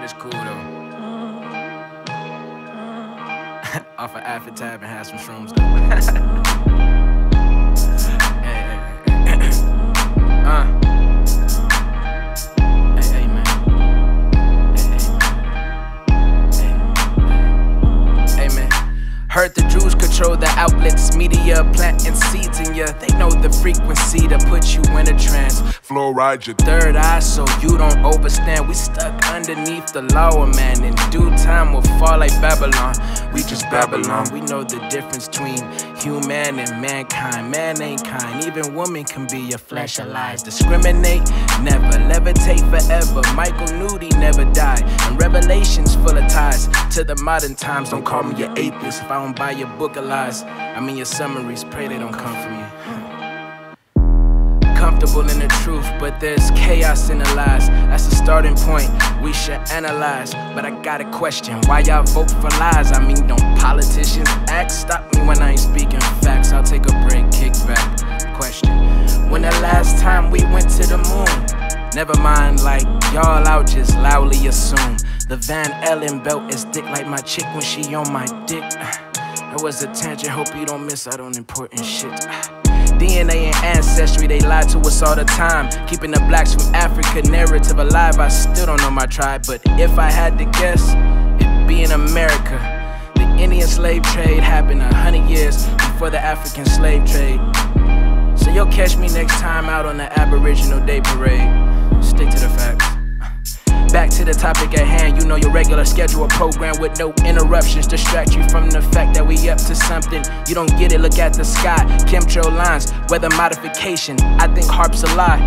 It's cool though. Off of Affid Tab and have some shrooms though. Hey, man. Hey, man. Heard the Jews control the outlets, media planting seeds in ya. They know the frequency to put you in a trance. Flow ride your third eye so you don't overstand. We stuck underneath the law, man. In due time we'll fall like Babylon. We just Babylon. We know the difference between human and mankind. Man ain't kind, even woman can be a flash of lies. Discriminate, never, levitate forever. Michael Nudie never died, and Revelation's full of ties to the modern times. Don't call me an atheist if I don't buy your book of lies. I mean your summaries, pray they don't come from you. Comfortable in the truth, but there's chaos in the lies. That's the starting point, we should analyze. But I got a question, why y'all vote for lies? I mean, don't politicians act? Stop me when I ain't speaking facts. I'll take a break, kick back. Question, when the last time we went to the moon? Never mind, like y'all out just loudly assume the Van Ellen belt is thick like my chick when she on my dick. That was a tangent, hope you don't miss out on important shit. DNA and ancestry, they lie to us all the time. Keeping the blacks from Africa narrative alive. I still don't know my tribe, but if I had to guess, it'd be in America. The Indian slave trade happened 100 years before the African slave trade. So you'll catch me next time out on the Aboriginal Day Parade. Stick to the facts. Back to the topic at hand, you know your regular schedule program with no interruptions distract you from the fact that we up to something. You don't get it, look at the sky, chemtrail lines, weather modification. I think harp's a lie.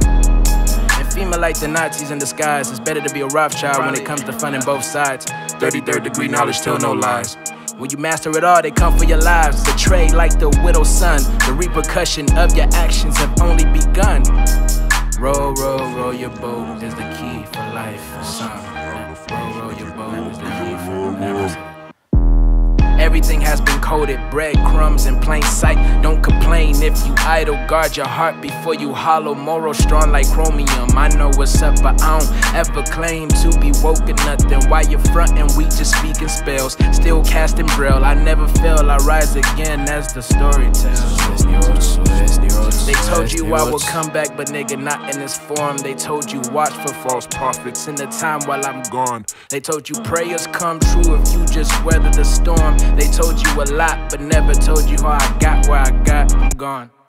And female like the Nazis in disguise. It's better to be a Rothschild when it comes to funding both sides. 33rd degree knowledge, tell no lies. When you master it all, they come for your lives. The trade like the widow's son. The repercussion of your actions have only begun. Roll, roll, roll your boat is the key for life, son. Roll, roll your boat is the key for life. Everything has been coded, breadcrumbs in plain sight. Don't complain if you idle, guard your heart before you hollow. Moral strong like chromium, I know what's up, but I don't ever claim to be woke or nothing. While you're frontin', we just speaking spells, still casting braille. I never fail, I rise again as the story tells. They told you I would come back, but nigga, not in this form. They told you watch for false prophets in the time while I'm gone. They told you prayers come true if you just weather the storm. They told you a lot, but never told you how I got where I got. I'm gone.